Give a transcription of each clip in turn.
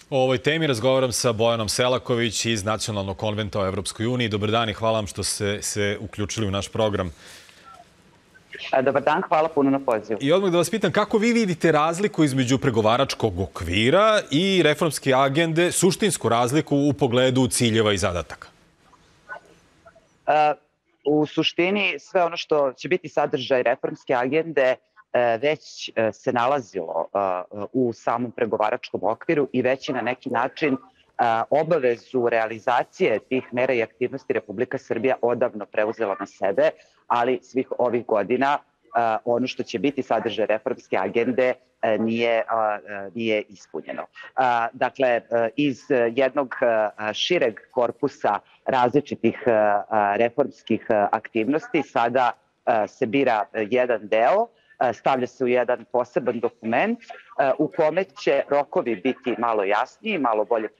O ovoj temi razgovaram sa Bojanom Selaković iz Nacionalnog konventa o Evropskoj uniji. Dobar dan i hvala vam što ste se uključili u naš program. Dobar dan, hvala puno na pozivu. I odmah da vas pitam kako vi vidite razliku između pregovaračkog okvira i reformske agende, suštinsku razliku u pogledu ciljeva i zadataka? U suštini sve ono što će biti sadržaj reformske agende već se nalazilo u samom pregovaračkom okviru i već je na neki način obavezu realizacije tih mera i aktivnosti Republika Srbija odavno preuzela na sebe, ali svih ovih godina ono što će biti sadržaj reformske agende nije ispunjeno. Dakle, iz jednog šireg korpusa različitih reformskih aktivnosti sada se bira jedan deo, stavlja se u jedan poseban dokument u kome će rokovi biti malo jasniji, malo bolje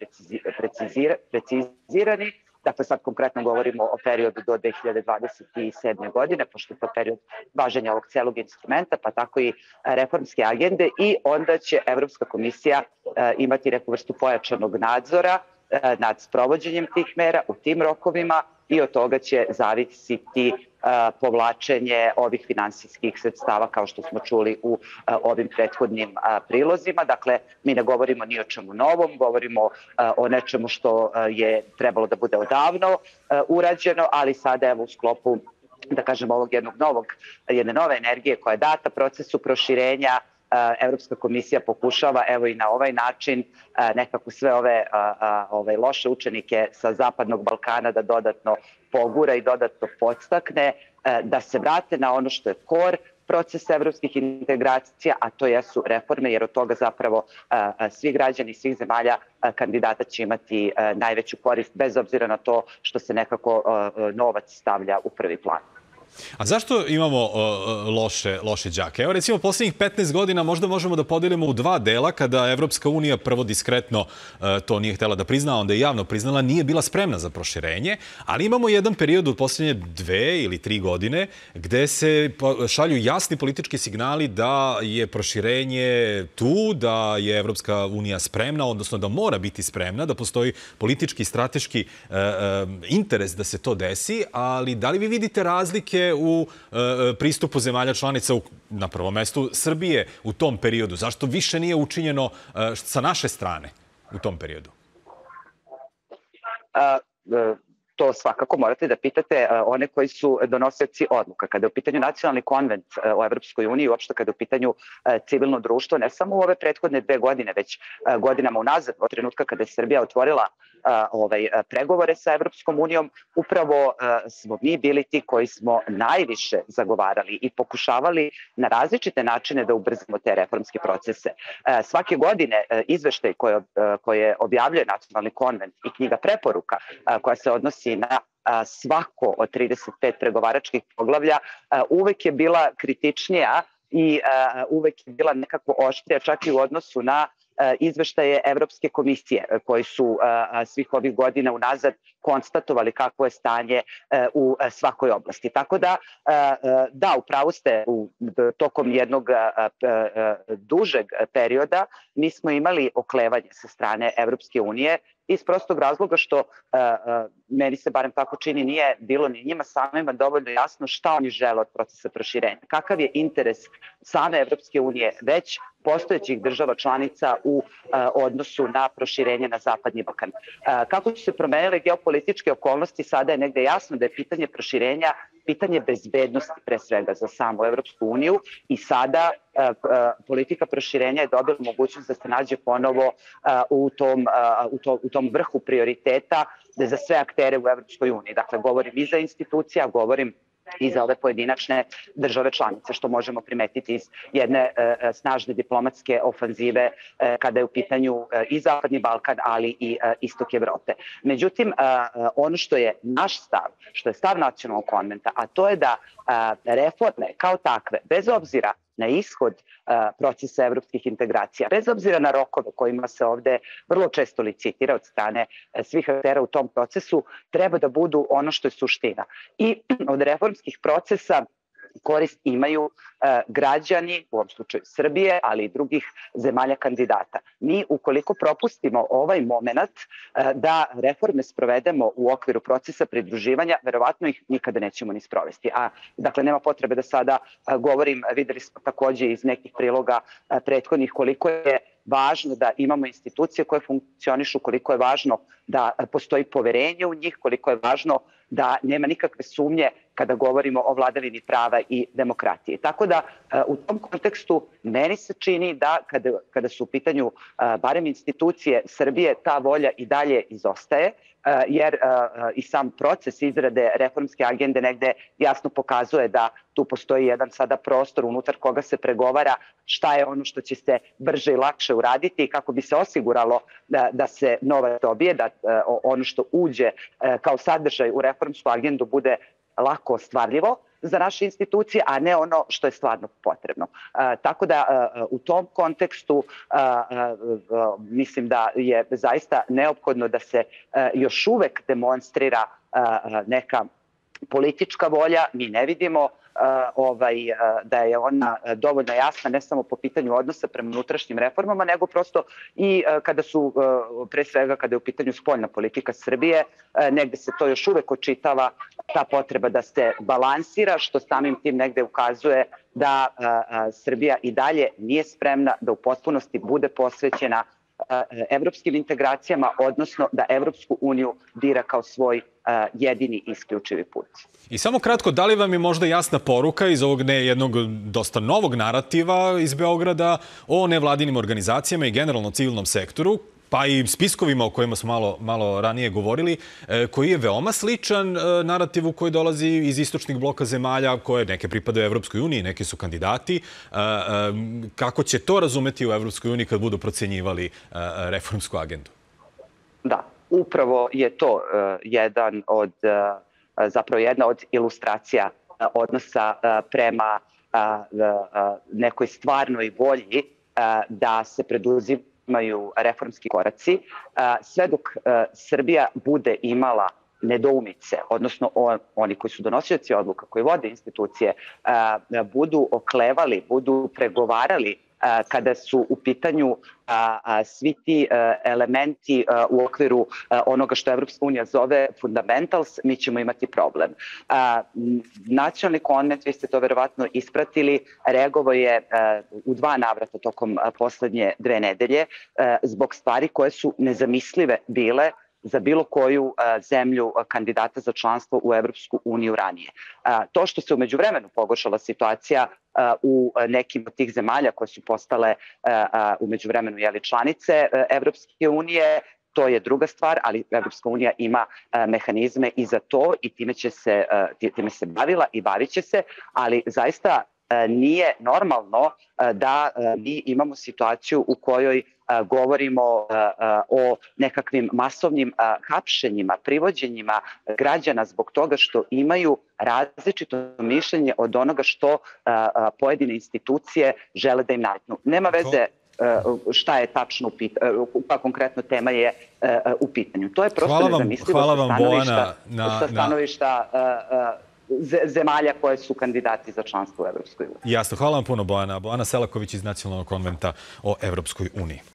precizirani. Dakle, sad konkretno govorimo o periodu do 2027. godine, pošto je to period važenja ovog celog instrumenta, pa tako i reformske agende, i onda će Evropska komisija imati neku vrstu pojačanog nadzora nad sprovođenjem tih mera u tim rokovima i od toga će zavisiti povlačenje ovih finansijskih sredstava, kao što smo čuli u ovim prethodnim prilozima. Dakle, mi ne govorimo ni o čemu novom, govorimo o nečemu što je trebalo da bude odavno urađeno, ali sada evo u sklopu, da kažem, ovog jedne nove energije koja je data procesu proširenja, Evropska komisija pokušava evo i na ovaj način nekako sve ove loše učenike sa Zapadnog Balkana da dodatno pogura i dodatno podstakne, da se vrate na ono što je kor procesa evropskih integracija, a to jesu reforme, jer od toga zapravo svi građani svih zemalja kandidata će imati najveću korist, bez obzira na to što se nekako novac stavlja u prvi plan. A zašto imamo loše đake? Evo recimo poslednjih 15 godina možda možemo da podelimo u dva dela kada Evropska unija prvo diskretno to nije htela da prizna, onda je javno priznala, nije bila spremna za proširenje, ali imamo jedan period od poslednje 2 ili 3 godine gde se šalju jasni politički signali da je proširenje tu, da je Evropska unija spremna, odnosno da mora biti spremna, da postoji politički, strateški interes da se to desi, ali da li vi vidite razlike u pristupu zemalja članica, na prvom mestu Srbije, u tom periodu? Zašto više nije učinjeno sa naše strane u tom periodu? To svakako morate da pitate one koji su donosioci odluka. Kada je u pitanju Nacionalni konvent o Evropskoj uniji, uopšte kada je u pitanju civilno društvo, ne samo u ove prethodne 2 godine, već godinama unazad, od trenutka kada je Srbija otvorila pregovore sa Evropskom unijom, upravo smo mi bili ti koji smo najviše zagovarali i pokušavali na različite načine da ubrzamo te reformske procese. Svake godine izveštaj koje objavljuje Nacionalni konvent i knjiga preporuka koja se odnosi na svako od 35 pregovaračkih poglavlja uvek je bila kritičnija i uvek je bila nekako oštrija, čak i u odnosu na izveštaje Evropske komisije koji su svih ovih godina unazad konstatovali kakvo je stanje u svakoj oblasti. Tako da, upravo ste, tokom jednog dužeg perioda mi smo imali oklevanje sa strane Evropske unije iz prostog razloga što meni se barem tako čini nije bilo ni njima samima dovoljno jasno šta oni žele od procesa proširenja. Kakav je interes same Evropske unije već postojećih država članica u odnosu na proširenje na Zapadni Balkan. Kako su se promenile geopolitičke okolnosti, sada je negde jasno da je pitanje proširenja pitanje bezbednosti pre svega za samu Evropsku uniju i sada politika proširenja je dobila mogućnost da se nađe ponovo u tom vrhu prioriteta za sve aktere u Evropskoj uniji. Dakle, govorim i za institucija, govorim i za ove pojedinačne države članice, što možemo primetiti iz jedne snažne diplomatske ofanzive kada je u pitanju i Zapadni Balkan, ali i istok Evrope. Međutim, ono što je naš stav, što je stav Nacionalnog konventa, a to je da reforme kao takve, bez obzira na ishod procesa evropskih integracija, bez obzira na rokove kojima se ovde vrlo često licitira od strane svih aktera u tom procesu, treba da budu ono što je suština. I od reformskih procesa korist imaju građani, u ovom slučaju Srbije, ali i drugih zemalja kandidata. Mi, ukoliko propustimo ovaj moment da reforme sprovedemo u okviru procesa pridruživanja, verovatno ih nikada nećemo ni sprovesti. Dakle, nema potrebe da sada govorim, videli smo takođe iz nekih priloga prethodnih koliko je važno da imamo institucije koje funkcionišu, koliko je važno da postoji poverenje u njih, koliko je važno da nema nikakve sumnje kada govorimo o vladavini prava i demokratiji. Tako da u tom kontekstu meni se čini da kada su u pitanju barem institucije Srbije, ta volja i dalje izostaje, jer i sam proces izrade reformske agende negde jasno pokazuje da tu postoji jedan sada prostor unutar koga se pregovara šta je ono što će se brže i lakše uraditi i kako bi se osiguralo da se novac dobije, da ono što uđe kao sadržaj u reformsku agendu bude lako ostvarljivo za naše institucije, a ne ono što je stvarno potrebno. Tako da u tom kontekstu mislim da je zaista neophodno da se još uvek demonstrira neka politička volja. Mi ne vidimo da je ona dovoljno jasna ne samo po pitanju odnosa prema unutrašnjim reformama, nego prosto i pre svega kada je u pitanju spoljna politika Srbije, negde se to još uvek očitava, ta potreba da se balansira, što samim tim negde ukazuje da Srbija i dalje nije spremna da u potpunosti bude posvećena evropskim integracijama, odnosno da Evropsku uniju dira kao svoj jedini i isključivi put. I samo kratko, da li vam je možda jasna poruka iz ovog jednog dosta novog narativa iz Beograda o nevladinim organizacijama i generalno civilnom sektoru, pa i spiskovima o kojima smo malo ranije govorili, koji je veoma sličan narativu koji dolazi iz istočnih bloka zemalja, koje neke pripadaju Evropskoj uniji, neki su kandidati. Kako će to razumeti u Evropskoj uniji kad budu procenjivali reformsku agendu? Da, upravo je to jedna od ilustracija odnosa prema nekoj stvarnoj volji da se preduzimaju reformski koraci. Sve dok Srbija bude imala nedoumice, odnosno oni koji su donosioci odluka, koji vode institucije, budu oklevali, budu pregovarali kada su u pitanju svi ti elementi u okviru onoga što Evropska unija zove fundamentals, mi ćemo imati problem. Nacionalni konvent, vi ste to verovatno ispratili, reagovao je u 2 navrata tokom poslednje 2 nedelje zbog stvari koje su nezamislive bile za bilo koju zemlju kandidata za članstvo u Evropsku uniju ranije. To što se umeđu vremenu pogoršala situacija u nekim od tih zemalja koje su postale umeđu vremenu članice Evropske unije, to je druga stvar, ali Evropska unija ima mehanizme i za to i time se bavila i bavit će se, ali zaista nije normalno da mi imamo situaciju u kojoj govorimo o nekakvim masovnim hapšenjima, privođenjima građana zbog toga što imaju različito mišljenje od onoga što pojedine institucije žele da im nametnu. Nema veze šta je tačno, pa konkretno tema je u pitanju. To je prosto nezamislivo sa stanovišta zemalja koje su kandidati za članstvo u Evropskoj uniji. Jasno, hvala vam puno, Bojana. Bojana Selaković iz Nacionalnog konventa o Evropskoj uniji.